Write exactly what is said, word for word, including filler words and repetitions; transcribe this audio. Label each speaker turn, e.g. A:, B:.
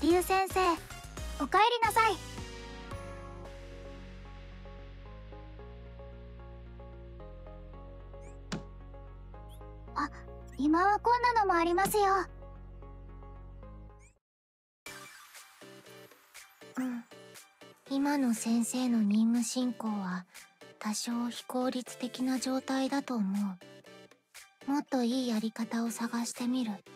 A: 竜先生、おかえりなさい。あ、今はこんなのもありますよ。うん。今の先生の任務進行は多少非効率的な状態だと思う。もっといいやり方を探してみる。